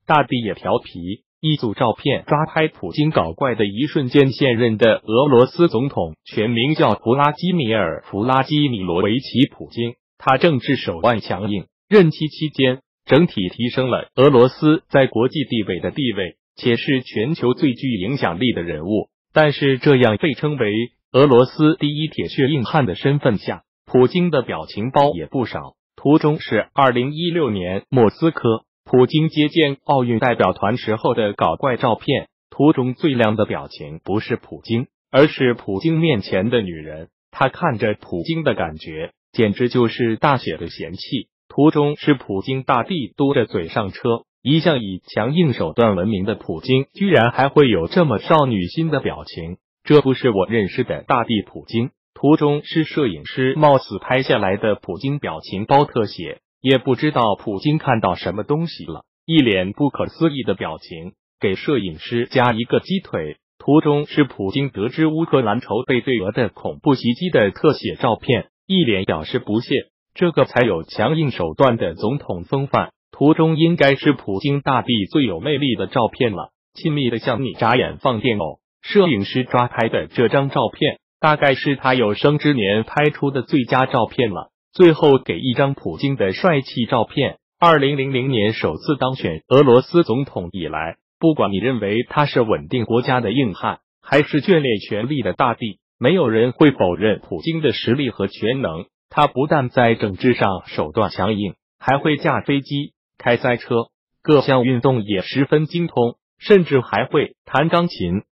大帝也调皮。一组照片抓拍普京搞怪的一瞬间，现任的俄罗斯总统全名叫弗拉基米尔·弗拉基米罗维奇·普京，他政治手腕强硬，任期期间整体提升了俄罗斯在国际地位的地位，且是全球最具影响力的人物。但是这样被称为俄罗斯第一铁血硬汉的身份下，普京的表情包也不少。图中是2016年莫斯科普京接见奥运代表团时候的搞怪照片，图中最亮的表情不是普京，而是普京面前的女人，她看着普京的感觉简直就是大写的嫌弃。图中是普京大帝嘟着嘴上车，一向以强硬手段闻名的普京居然还会有这么少女心的表情，这不是我认识的大帝普京。图中是摄影师冒死拍下来的普京表情包特写，也不知道普京看到什么东西了，一脸不可思议的表情，给摄影师加一个鸡腿。图中是普京得知乌克兰筹备对俄的恐怖袭击的特写照片，一脸表示不屑，这个才有强硬手段的总统风范。图中应该是普京大帝最有魅力的照片了，亲密的像你眨眼放电偶。摄影师抓拍的这张照片大概是他有生之年拍出的最佳照片了。最后给一张普京的帅气照片。2000年首次当选俄罗斯总统以来，不管你认为他是稳定国家的硬汉，还是眷恋权力的大帝，没有人会否认普京的实力和全能。他不但在政治上手段强硬，还会驾飞机、开赛车，各项运动也十分精通，甚至还会弹钢琴。